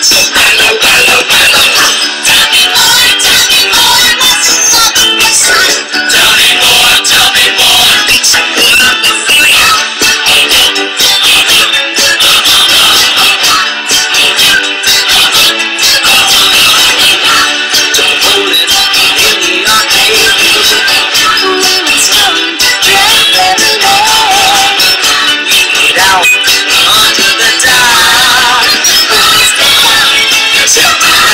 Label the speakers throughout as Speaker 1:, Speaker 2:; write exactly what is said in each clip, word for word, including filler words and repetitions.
Speaker 1: So hello, hello, hello. Tell me more, tell me more. What's another person? Tell me more, tell me more. It's a good enough for you. Don't hold it in the arcade. Women's come dressed every day. Get out under the dark. There's a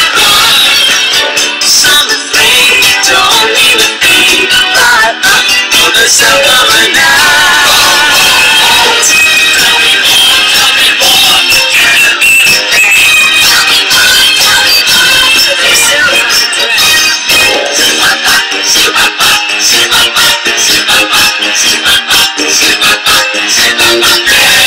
Speaker 1: some things don't mean a thing. Light up for the sound of a night. Tell me more, tell me more. Tell me more, tell me more. They sound like a threat. See my back, see my back, see my back, see my back, see my back, see my back, see my back.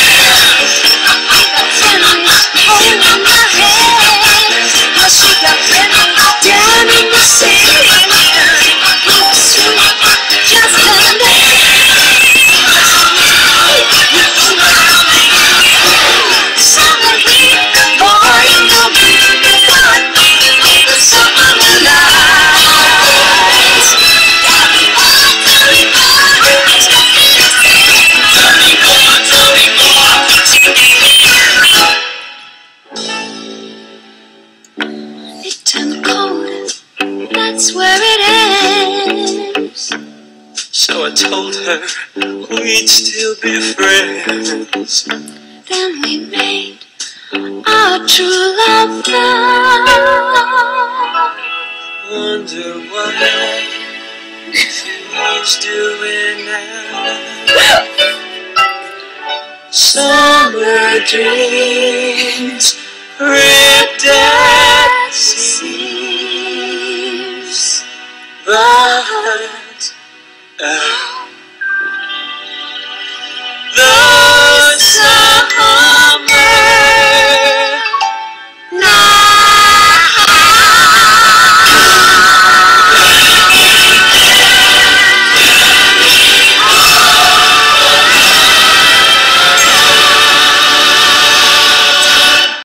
Speaker 1: Holding my hand, how she got friendly down in the sand. Just under. Summer heat, boy, you know me. The summer lights. Tell me more, tell me more. Tell me more, tell me more. It turned cold, that's where it ends. So I told her we'd still be friends. Then we made our true love vow. Wonder what she's doing now. Summer dreams ripped at seams, but